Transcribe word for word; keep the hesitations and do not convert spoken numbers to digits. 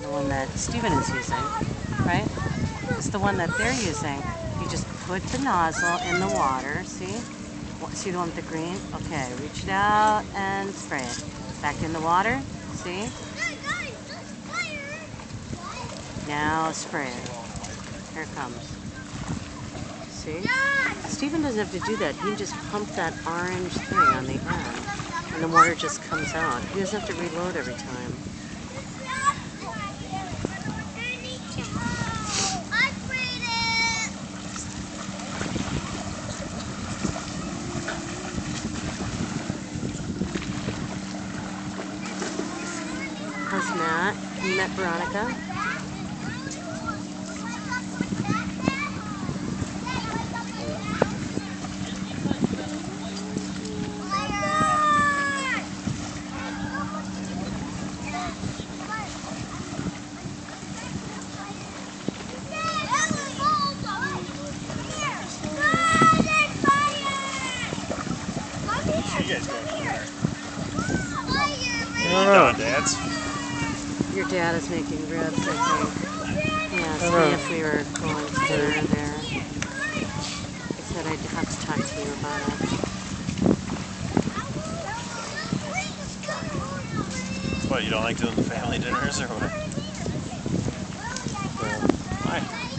the one that Stephen is using, right? It's the one that they're using. You just put the nozzle in the water, see? See the one with the green? Okay, reach it out and spray it. Back in the water, see? Now spray it. Here it comes. See? Stephen doesn't have to do that. He can just pump that orange thing on the end, and the water just comes out. He doesn't have to reload every time. How's Matt? You met Veronica? You guys going from there? I don't know. Dads? Your dad is making ribs, I think. He asked me if we were going to dinner there. I said I'd have to talk to you about it. What, you don't like doing the family dinners or what? Yeah. Why?